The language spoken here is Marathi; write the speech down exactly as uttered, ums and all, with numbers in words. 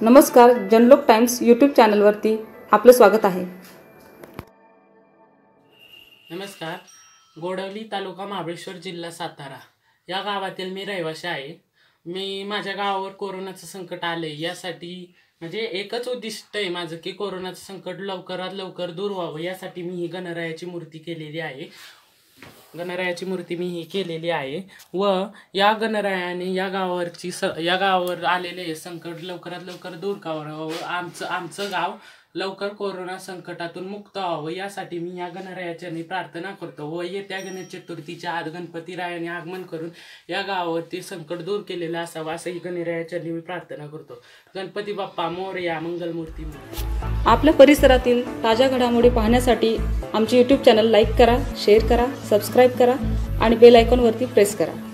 नमस्कार, जनलोक टाइम्स यूट्यूब चॅनलवरती आपलं स्वागत आहे। नमस्कार, गोडवली तालुका महाबळेश्वर जिल्हा सातारा या गावातील मी रहिवासी आहे। मी माझ्या गावावर कोरोनाचं संकट आले यासाठी म्हणजे एकच उद्दिष्ट आहे माझं की कोरोनाचं संकट लवकरात लवकर दूर व्हावं यासाठी मी ही गणरायाची मूर्ती केलेली आहे। गणरायाची मूर्ती मी ही केलेली आहे व या गणरायाने या गावावरची स या गावावर आलेले संकट लवकरात लवकर दूर करावं, आमचं आमचं गाव लवकर कोरोना संकटातून मुक्त व्हावं यासाठी मी या गणरायाची प्रार्थना करतो व येत्या गणेश चतुर्थीच्या आज गणपतीरायाने आगमन करून या गावावरती संकट दूर केलेलं असावं असं ही गणरायाची मी प्रार्थना करतो। गणपती बाप्पा मोरया, मंगलमूर्ती। आपल्या परिसरातील ताज्या घडामोडी पाहण्यासाठी आमचे यूट्यूब चॅनल लाईक करा, शेअर करा, सबस्क्राईब करा आणि बेल आयकॉनवरती प्रेस करा।